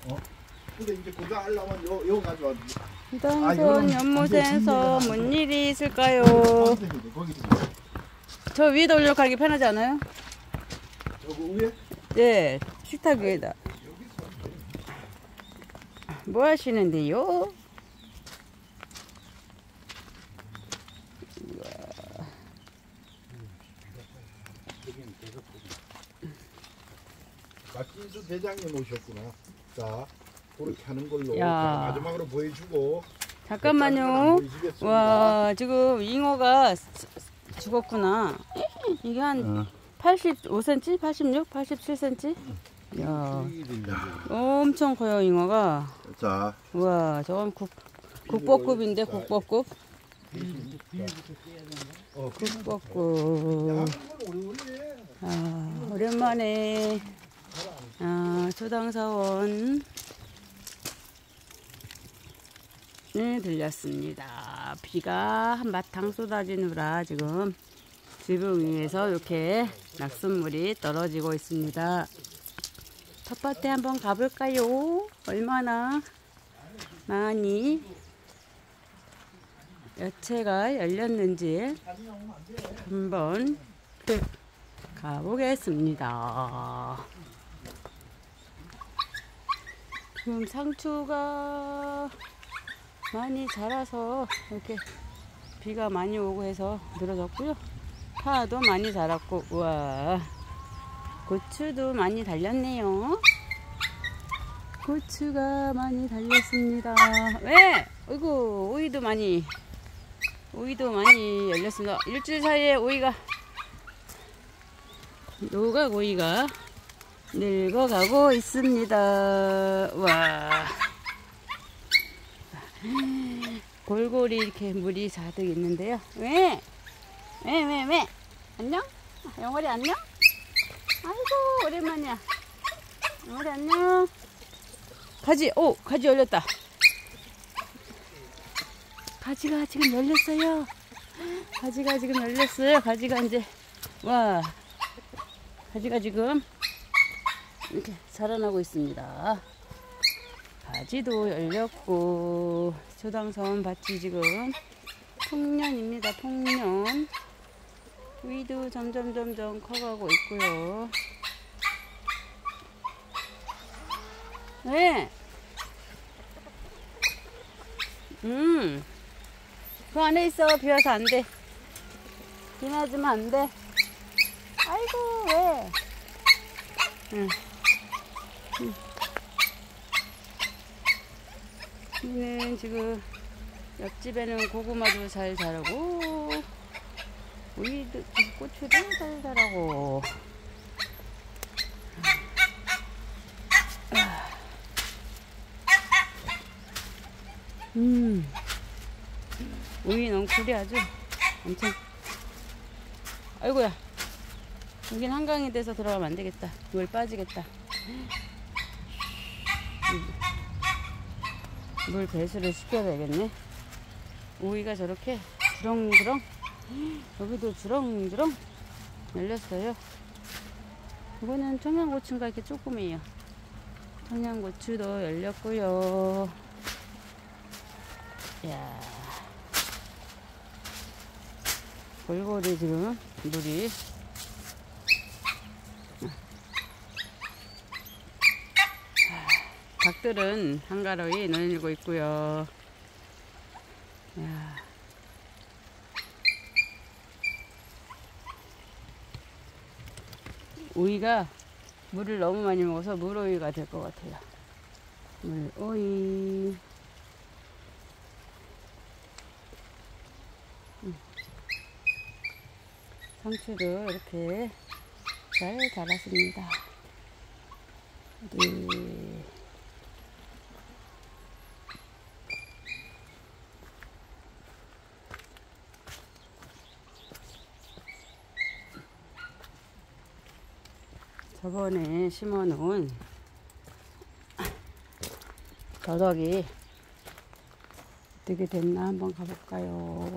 근데 이제 고자 하려면 요 가져와. 부당선 연못에서 뭔 일이 있을까요? 저 위에다 올려가기 편하지 않아요? 저거 위에? 네, 식탁 위에다. 뭐 하시는데요? 박진수 대장님 오셨구나. 자, 그렇게 하는 걸로 야. 마지막으로 보여주고. 잠깐만요. 와, 지금 잉어가 죽었구나. 이게 한 85cm? 86? 87cm? 야, 엄청 커요, 잉어가. 자, 와, 저건 국보급인데, 국보급. 국보급. 아, 오랜만에 초당사원 들렸습니다. 비가 한바탕 쏟아지느라 지금 지붕 위에서 이렇게 낙숫물이 떨어지고 있습니다. 텃밭에 한번 가볼까요? 얼마나 많이 야채가 열렸는지 한번 가보겠습니다. 지금 상추가 많이 자라서 이렇게 비가 많이 오고 해서 늘어졌고요. 파도 많이 자랐고, 우와, 고추도 많이 달렸네요. 고추가 많이 달렸습니다. 왜? 어이구, 오이도 많이 열렸습니다. 일주일 사이에 오이가 노각 오이가 늙어가고 있습니다. 와, 골고리 이렇게 물이 가득 있는데요. 왜? 안녕? 영월이 안녕? 아이고, 오랜만이야. 영월이 안녕. 가지 열렸다. 가지가 지금 열렸어요. 가지가 지금 열렸어요. 가지가 이제, 와, 가지가 지금 이렇게 자라나고 있습니다. 가지도 열렸고, 초당선 밭이 지금 풍년입니다. 풍년. 위도 점점 커가고 있고요. 네. 그 안에 있어. 비 와서 안 돼. 비 맞으면 안 돼. 아이고, 왜? 여기는 지금 옆집에는 고구마도 잘 자라고, 우리도 고추도 잘 자라고. 우리 넝쿨이 아주 엄청. 아이고야, 여긴 한강이 돼서 들어가면 안 되겠다. 물 빠지겠다. 물 배수를 시켜야 되겠네. 오이가 저렇게 주렁주렁, 여기도 주렁주렁 열렸어요. 이거는 청양고추인가 이렇게 조금이에요. 청양고추도 열렸고요. 야, 골고리 지금 물이. 닭들은 한가로이 놀고 있고요. 야. 오이가 물을 너무 많이 먹어서 물오이가 될 것 같아요. 물오이. 상추도 이렇게 잘 자랐습니다. 네. 저번에 심어놓은 더덕이 어떻게 됐나 한번 가볼까요?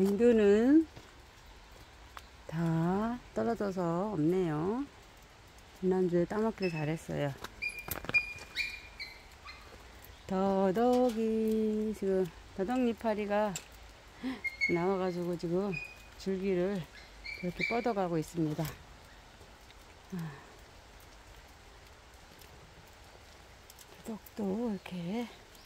앵두는 다 떨어져서 없네요. 지난주에 따먹기를 잘했어요. 더덕이 지금 더덕잎파리가 나와가지고 지금 줄기를 이렇게 뻗어가고 있습니다. 더덕도 이렇게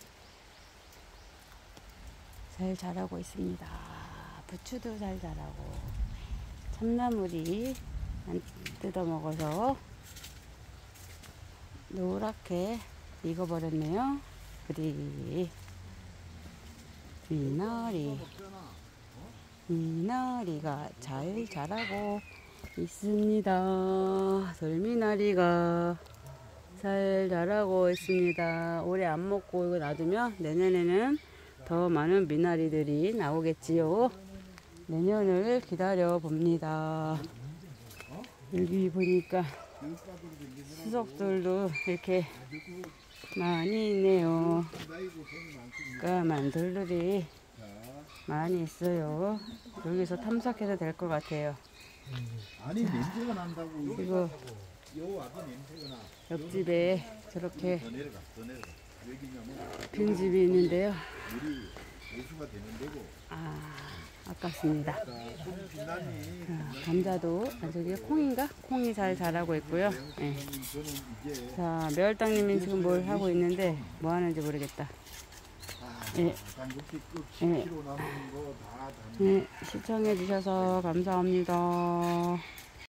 잘 자라고 있습니다. 부추도 잘 자라고 참나물이 안 뜯어먹어서 노랗게 익어버렸네요. 그리 미나리가 잘 자라고 있습니다. 돌미나리가 잘 자라고 있습니다. 올해 안 먹고 이거 놔두면 내년에는 더 많은 미나리들이 나오겠지요. 내년을 기다려 봅니다. 여기 보니까 수석들도 이렇게 많이 있네요. 까만 돌들이 많이 있어요. 여기서 탐색해도 될 것 같아요. 아니 냄새가 난다고. 이거 요 와서 냄새가 나. 옆집에 저렇게 더 내려가. 여기냐면 빈 집이 있는데요. 물이 배수가 되는 데고. 아깝습니다. 손 빛나니. 감자도 저기 콩인가? 콩이 잘 자라고 있고요. 네. 저는 이제 자, 매월당님이 지금 뭘 하고 있는데 뭐 하는지 모르겠다. 네. 단국기 급 네. 10kg 남은 거 다. 네, 시청해 주셔서 감사합니다.